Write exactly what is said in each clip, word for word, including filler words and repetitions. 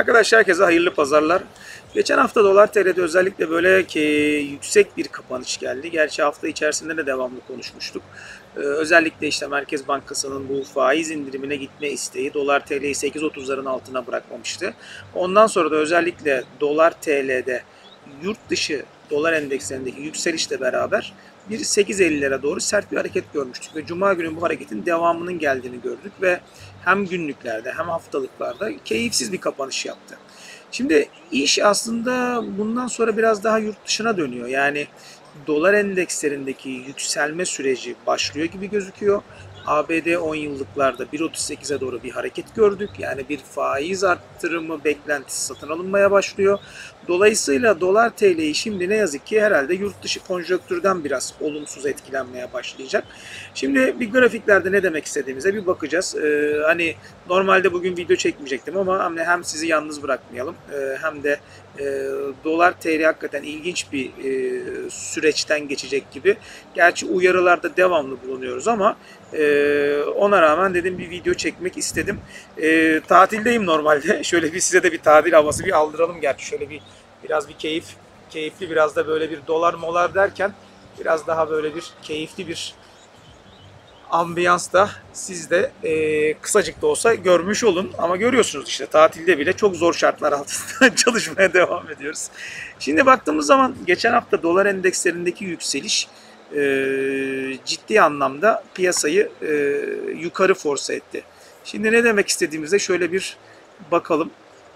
Arkadaşlar herkese hayırlı pazarlar. Geçen hafta dolar T L'de özellikle böyle ki yüksek bir kapanış geldi. Gerçi hafta içerisinde de devamlı konuşmuştuk. Ee, özellikle işte Merkez Bankası'nın bu faiz indirimine gitme isteği dolar T L'yi sekiz otuzların altına bırakmamıştı. Ondan sonra da özellikle dolar T L'de yurt dışı dolar endekslerindeki yükselişle beraber bir sekiz ellilere doğru sert bir hareket görmüştük ve Cuma günü bu hareketin devamının geldiğini gördük ve hem günlüklerde hem haftalıklarda keyifsiz bir kapanış yaptı. Şimdi iş aslında bundan sonra biraz daha yurt dışına dönüyor. Yani dolar endekslerindeki yükselme süreci başlıyor gibi gözüküyor. A B D on yıllıklarda bir otuz sekize doğru bir hareket gördük. Yani bir faiz arttırımı beklentisi satın alınmaya başlıyor. Dolayısıyla dolar T L'yi şimdi ne yazık ki herhalde yurt dışı konjonktürden biraz olumsuz etkilenmeye başlayacak. Şimdi bir grafiklerde ne demek istediğimize bir bakacağız. Ee, hani normalde bugün video çekmeyecektim ama hem sizi yalnız bırakmayalım hem de e, dolar T L hakikaten ilginç bir e, süreçten geçecek gibi. Gerçi uyarılarda devamlı bulunuyoruz ama e, ona rağmen dedim bir video çekmek istedim. E, tatildeyim normalde. Şöyle bir size de bir tatil havası bir aldıralım gerçi. Şöyle bir biraz bir keyif, keyifli biraz da böyle bir dolar molar derken biraz daha böyle bir keyifli bir ambiyans da siz de e, kısacık da olsa görmüş olun. Ama görüyorsunuz işte tatilde bile çok zor şartlar altında çalışmaya devam ediyoruz. Şimdi baktığımız zaman geçen hafta dolar endekslerindeki yükseliş e, ciddi anlamda piyasayı e, yukarı force etti. Şimdi ne demek istediğimizde şöyle bir bakalım.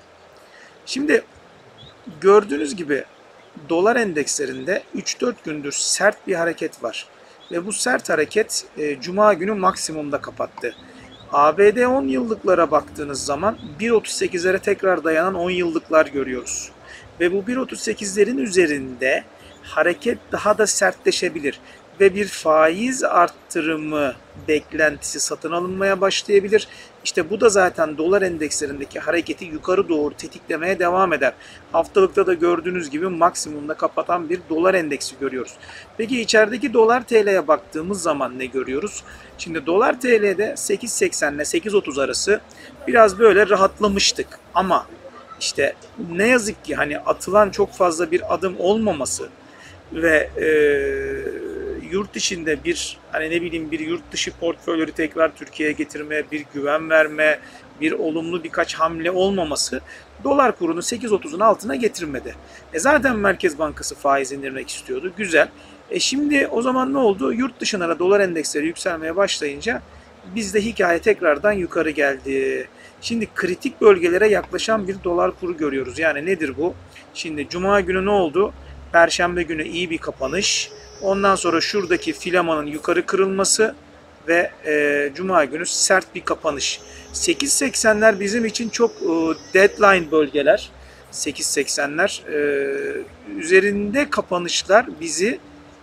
Şimdi gördüğünüz gibi dolar endekslerinde üç dört gündür sert bir hareket var. Ve bu sert hareket e, Cuma günü maksimumda kapattı. A B D on yıllıklara baktığınız zaman bir otuz sekizlere tekrar dayanan on yıllıklar görüyoruz. Ve bu bir otuz sekizlerin üzerinde hareket daha da sertleşebilir. Ve bir faiz arttırımı beklentisi satın alınmaya başlayabilir. İşte bu da zaten dolar endekslerindeki hareketi yukarı doğru tetiklemeye devam eder. Haftalıkta da gördüğünüz gibi maksimumda kapatan bir dolar endeksi görüyoruz. Peki içerideki dolar T L'ye baktığımız zaman ne görüyoruz? Şimdi dolar T L'de sekiz seksen ile sekiz otuz arası biraz böyle rahatlamıştık. Ama işte ne yazık ki hani atılan çok fazla bir adım olmaması ve e, yurt içinde bir hani ne bileyim bir yurt dışı portföyleri tekrar Türkiye'ye getirme, bir güven verme, bir olumlu birkaç hamle olmaması dolar kurunu sekiz otuzun altına getirmedi. E zaten Merkez Bankası faiz indirmek istiyordu. Güzel. E şimdi o zaman ne oldu? Yurt dışına da dolar endeksleri yükselmeye başlayınca bizde hikaye tekrardan yukarı geldi. Şimdi kritik bölgelere yaklaşan bir dolar kuru görüyoruz. Yani nedir bu? Şimdi Cuma günü ne oldu? Perşembe günü iyi bir kapanış. Ondan sonra şuradaki filamanın yukarı kırılması ve e, Cuma günü sert bir kapanış. sekiz seksenler bizim için çok e, deadline bölgeler. sekiz seksenler e, üzerinde kapanışlar bizi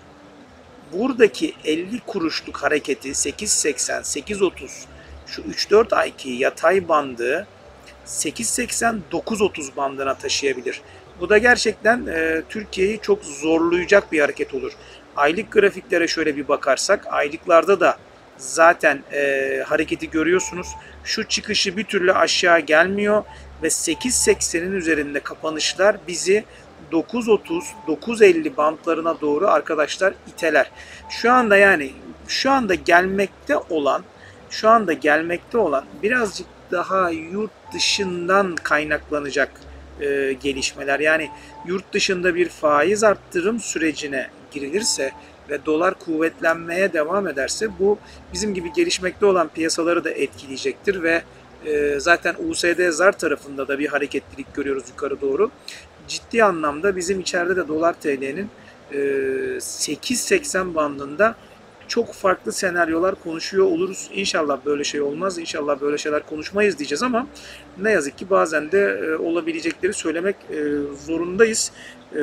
buradaki elli kuruşluk hareketi sekiz seksen, sekiz otuz şu üç dört ayki yatay bandı sekiz seksen, dokuz otuz bandına taşıyabilir. Bu da gerçekten e, Türkiye'yi çok zorlayacak bir hareket olur. Aylık grafiklere şöyle bir bakarsak, aylıklarda da zaten e, hareketi görüyorsunuz. Şu çıkışı bir türlü aşağı gelmiyor ve sekiz seksenin üzerinde kapanışlar bizi dokuz otuz, dokuz elli bantlarına doğru arkadaşlar iteler. Şu anda yani şu anda gelmekte olan, şu anda gelmekte olan birazcık daha yurt dışından kaynaklanacak e, gelişmeler. Yani yurt dışında bir faiz arttırım sürecine girilirse ve dolar kuvvetlenmeye devam ederse bu bizim gibi gelişmekte olan piyasaları da etkileyecektir ve e, zaten U S D zar tarafında da bir hareketlilik görüyoruz yukarı doğru. Ciddi anlamda bizim içeride de dolar T L'nin e, sekiz seksen bandında çok farklı senaryolar konuşuyor oluruz. İnşallah böyle şey olmaz. İnşallah böyle şeyler konuşmayız diyeceğiz ama ne yazık ki bazen de e, olabilecekleri söylemek e, zorundayız. E,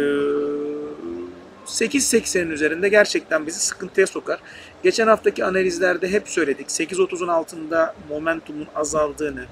sekiz seksenin üzerinde gerçekten bizi sıkıntıya sokar. Geçen haftaki analizlerde hep söyledik. sekiz otuzun altında momentumun azaldığını,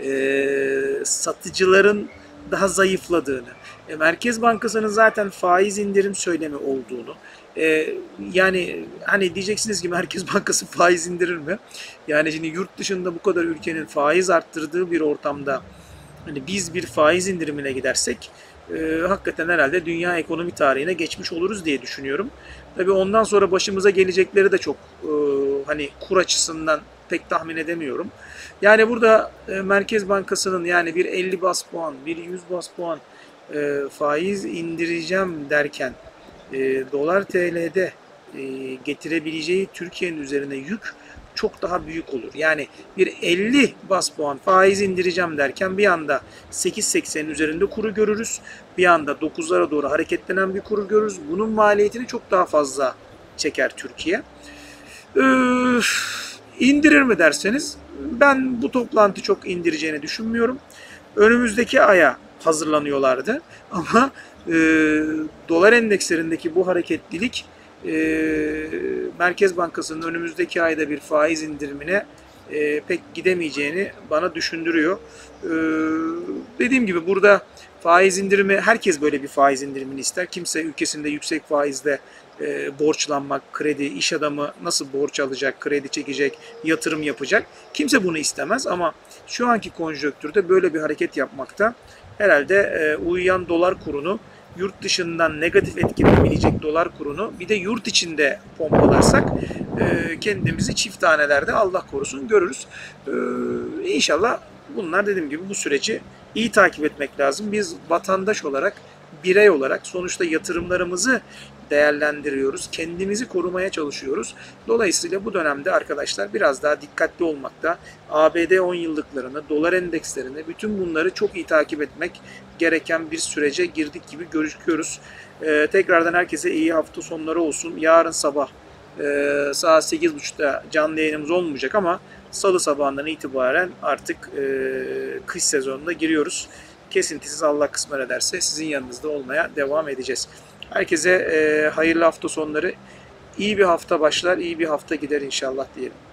e, satıcıların daha zayıfladığını, e, Merkez Bankası'nın zaten faiz indirim söylemi olduğunu, e, yani hani diyeceksiniz ki Merkez Bankası faiz indirir mi? Yani şimdi yurt dışında bu kadar ülkenin faiz arttırdığı bir ortamda hani biz bir faiz indirimine gidersek e, hakikaten herhalde dünya ekonomi tarihine geçmiş oluruz diye düşünüyorum. Tabii ondan sonra başımıza gelecekleri de çok e, hani kur açısından pek tahmin edemiyorum. Yani burada e, Merkez Bankası'nın yani bir elli bas puan, bir yüz bas puan e, faiz indireceğim derken e, dolar T L'de e, getirebileceği Türkiye'nin üzerine yük çok daha büyük olur. Yani bir elli bas puan faiz indireceğim derken bir anda sekiz seksenin üzerinde kuru görürüz. Bir anda dokuzlara doğru hareketlenen bir kuru görürüz. Bunun maliyetini çok daha fazla çeker Türkiye. Öf, indirir mi derseniz ben bu toplantı çok indireceğini düşünmüyorum. Önümüzdeki aya hazırlanıyorlardı ama e, dolar endekslerindeki bu hareketlilik e, Merkez Bankası'nın önümüzdeki ayda bir faiz indirimine e, pek gidemeyeceğini bana düşündürüyor. E, dediğim gibi burada faiz indirimi, herkes böyle bir faiz indirimini ister. Kimse ülkesinde yüksek faizle e, borçlanmak, kredi, iş adamı nasıl borç alacak, kredi çekecek, yatırım yapacak. Kimse bunu istemez ama şu anki konjonktürde böyle bir hareket yapmakta herhalde e, uyuyan dolar kurunu, yurt dışından negatif etkilenebilecek dolar kurunu bir de yurt içinde pompalarsak e, kendimizi çift tanelerde Allah korusun görürüz. E, İnşallah bunlar dediğim gibi bu süreci iyi takip etmek lazım. Biz vatandaş olarak, birey olarak sonuçta yatırımlarımızı değerlendiriyoruz. Kendimizi korumaya çalışıyoruz. Dolayısıyla bu dönemde arkadaşlar biraz daha dikkatli olmakta. A B D on yıllıklarını, dolar endekslerini, bütün bunları çok iyi takip etmek gereken bir sürece girdik gibi gözüküyoruz. Ee, tekrardan herkese iyi hafta sonları olsun. Yarın sabah e, saat sekiz buçukta canlı yayınımız olmayacak ama Salı sabahından itibaren artık e, kış sezonuna giriyoruz. Kesintisiz Allah kısmet ederse sizin yanınızda olmaya devam edeceğiz. Herkese e, hayırlı hafta sonları. İyi bir hafta başlar, iyi bir hafta gider inşallah diyelim.